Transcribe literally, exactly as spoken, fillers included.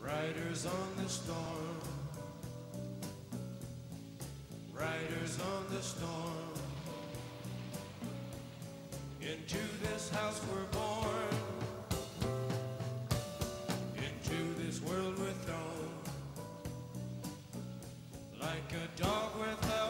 Riders on the storm, riders on the storm. Into this house we're born, into this world we're thrown, like a dog without